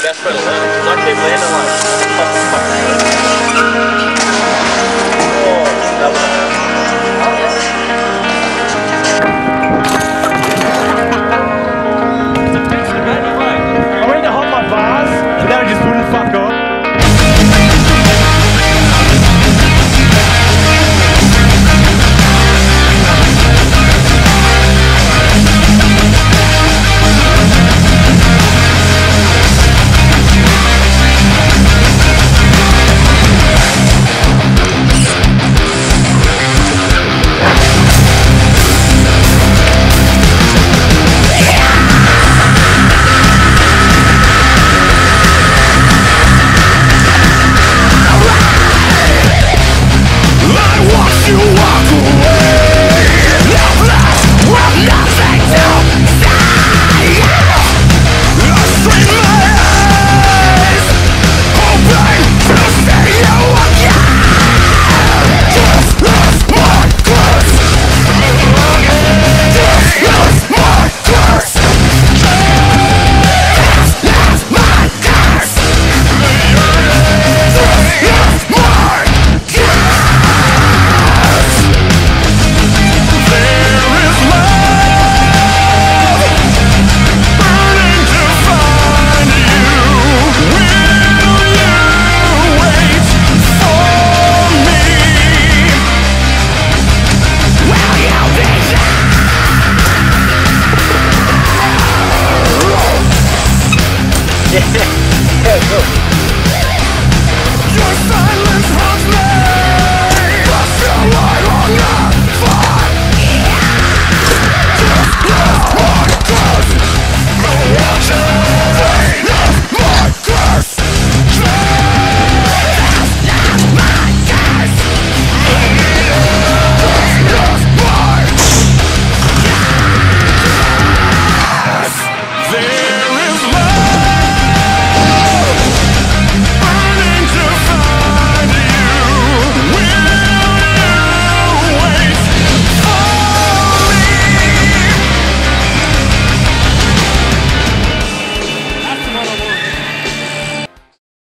best way to land it, because I keep landing like oh, that was I went to hop my bars, but then I just wouldn't fuck off. yeah, go.